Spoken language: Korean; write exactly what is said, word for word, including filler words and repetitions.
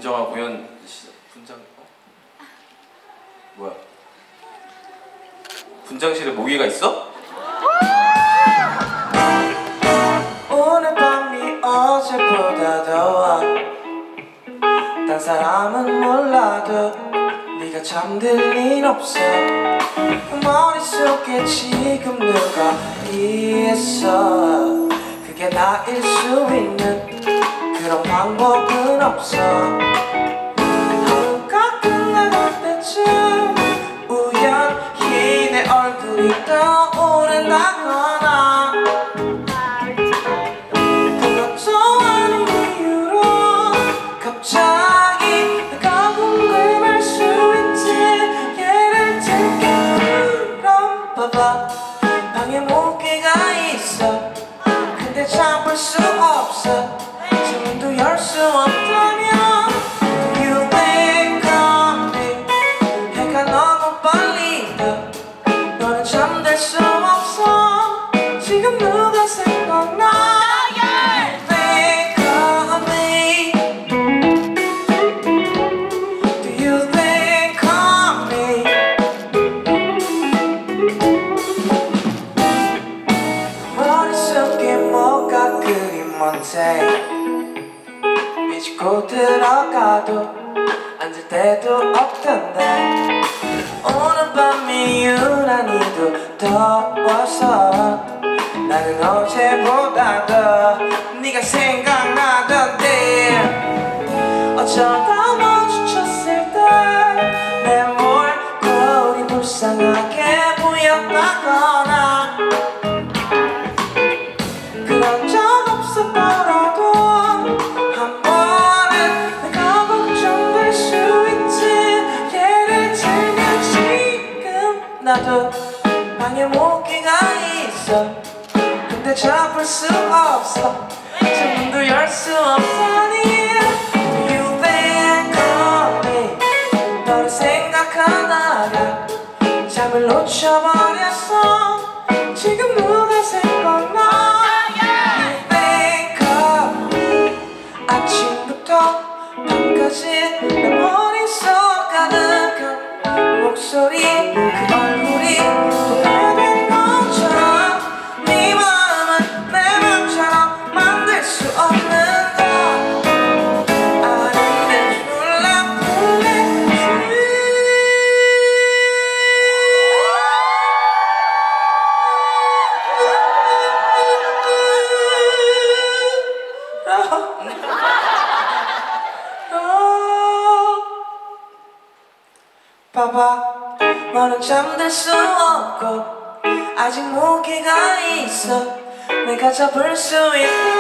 진정한 공연 시, 분장 어? 뭐야? 분장실에 모기가 있어? 오늘 밤이 어제보다 더워. 딴 사람은 몰라도 네가 잠들 일 없어. 머릿속에 지금 누가 있어. 그게 나일 수 있는 그런 방법은 없어. 하루가 끝나갈 때쯤 우연히 내 얼굴이 떠오른다거나 그것도 아닌 이유로 갑자기 내가 궁금할 수 있지. 예를 들면 그럼 봐봐, 방에 모기가 있어. 근데 잡을 수 없어. 문도 열 수 없다면 You wake up me. 해가 너무 빨리 떠. 너는 잠들 수 없어. 지금 누가 생각나. You wake up me. Do you think of me? 머릿속에 뭐가 그리 먼데 삐지고 들어가도 앉을 데도 없던데 오늘 밤이 유난히도 더워서 나는 어제보다 더 네가 생각나던데 어쩌다 마주쳤을 때 내 몰골이 불쌍하게 보였다거나 그런 적 없었더라도 한 번은 내가 걱정될 수 있지. 예를 들면 지금 나도 방에 모기가 있어. 근데 잡을 수 없어. 창문도 열 수 없다니. You think of me. 너를 생각하다가 잠을 놓쳐버렸어. 지금 누가 생각나. 아침부터 밤까지 내 머릿속 가득한 목소리 그 얼굴이 오래된 것처럼 네 마음은 내 맘처럼 만들 수 없는 거 아는데 졸라 풀리지. 봐봐, 너는 잠들 수 없고 아직 모기가 있어. 내가 잡을 수 있어.